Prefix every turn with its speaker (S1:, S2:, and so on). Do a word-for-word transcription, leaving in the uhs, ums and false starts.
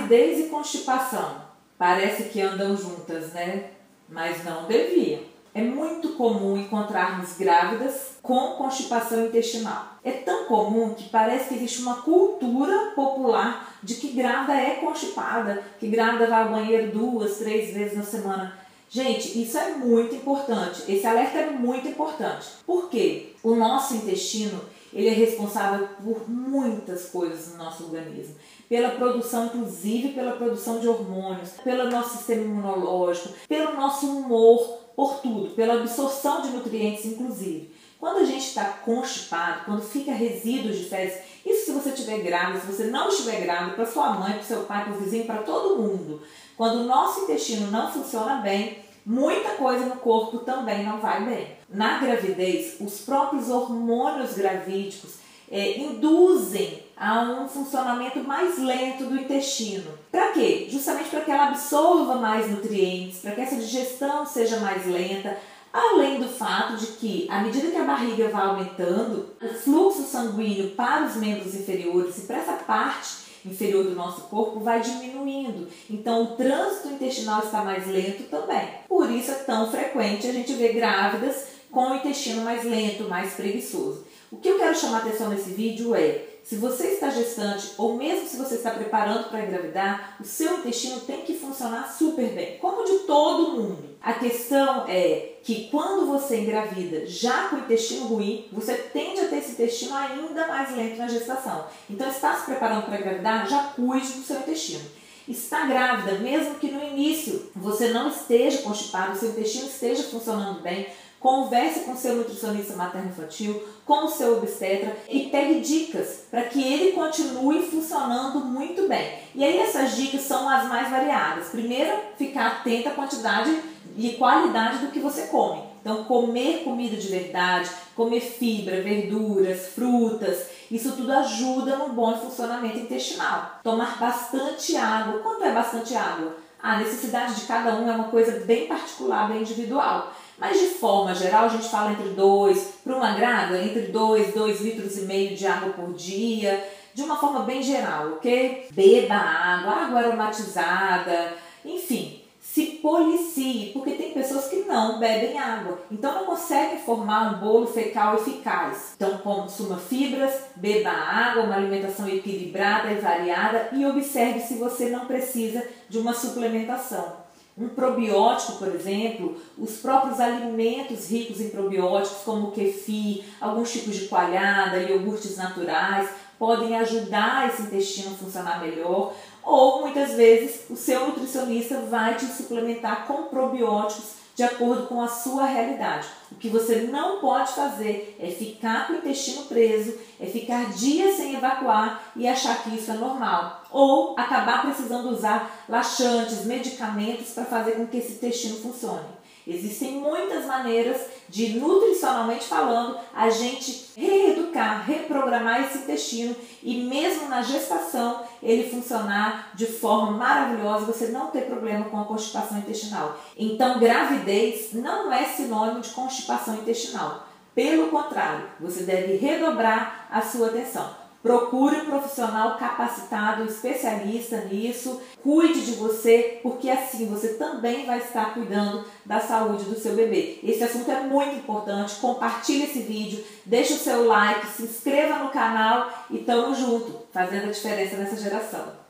S1: Gravidez e constipação. Parece que andam juntas, né? Mas não deviam. É muito comum encontrarmos grávidas com constipação intestinal. É tão comum que parece que existe uma cultura popular de que grávida é constipada, que grávida vai ao banheiro duas, três vezes na semana. Gente, isso é muito importante. Esse alerta é muito importante. Por quê? O nosso intestino, ele é responsável por muitas coisas no nosso organismo. Pela produção, inclusive pela produção de hormônios, pelo nosso sistema imunológico, pelo nosso humor, por tudo, pela absorção de nutrientes, inclusive. Quando a gente está constipado, quando fica resíduos de fezes, isso se você estiver grávida, se você não estiver grávida, para sua mãe, para o seu pai, para o vizinho, para todo mundo. Quando o nosso intestino não funciona bem, muita coisa no corpo também não vai bem. Na gravidez, os próprios hormônios gravídicos é, induzem a um funcionamento mais lento do intestino. Para quê? Justamente para que ela absorva mais nutrientes, para que essa digestão seja mais lenta, além do fato de que, à medida que a barriga vai aumentando, o fluxo sanguíneo para os membros inferiores e para essa parte inferior do nosso corpo vai diminuindo. Então, o trânsito intestinal está mais lento também. Por isso é tão frequente a gente ver grávidas com o intestino mais lento, mais preguiçoso. O que eu quero chamar a atenção nesse vídeo é, se você está gestante ou mesmo se você está preparando para engravidar, o seu intestino tem que funcionar super bem, como de todo mundo. A questão é que quando você engravida já com o intestino ruim, você tende a ter esse intestino ainda mais lento na gestação. Então, está se preparando para engravidar, já cuide do seu intestino. Está grávida, mesmo que no início você não esteja constipado, o seu intestino esteja funcionando bem, converse com o seu nutricionista materno-infantil, com o seu obstetra e pegue dicas para que ele continue funcionando muito bem. E aí essas dicas são as mais variadas. Primeiro, ficar atenta à quantidade e qualidade do que você come. Então, comer comida de verdade, comer fibra, verduras, frutas, isso tudo ajuda no bom funcionamento intestinal. Tomar bastante água. Quanto é bastante água? A necessidade de cada um é uma coisa bem particular, bem individual. Mas de forma geral, a gente fala entre dois, para uma grávida, entre dois, dois litros e meio de água por dia, de uma forma bem geral, ok? Beba água, água aromatizada, enfim, se policie, porque tem pessoas que não bebem água, então não conseguem formar um bolo fecal eficaz. Então consuma fibras, beba água, uma alimentação equilibrada e variada e observe se você não precisa de uma suplementação. Um probiótico, por exemplo, os próprios alimentos ricos em probióticos, como o kefir, alguns tipos de coalhada, iogurtes naturais, podem ajudar esse intestino a funcionar melhor. Ou, muitas vezes, o seu nutricionista vai te suplementar com probióticos de acordo com a sua realidade. O que você não pode fazer é ficar com o intestino preso, é ficar dias sem evacuar e achar que isso é normal. Ou acabar precisando usar laxantes, medicamentos para fazer com que esse intestino funcione. Existem muitas maneiras de, nutricionalmente falando, a gente reeducar, reprogramar esse intestino e mesmo na gestação ele funcionar de forma maravilhosa, você não ter problema com a constipação intestinal. Então, gravidez não é sinônimo de constipação intestinal. Pelo contrário, você deve redobrar a sua atenção. Procure um profissional capacitado, um especialista nisso, cuide de você, porque assim você também vai estar cuidando da saúde do seu bebê. Esse assunto é muito importante, compartilhe esse vídeo, deixe o seu like, se inscreva no canal e tamo junto, fazendo a diferença nessa geração.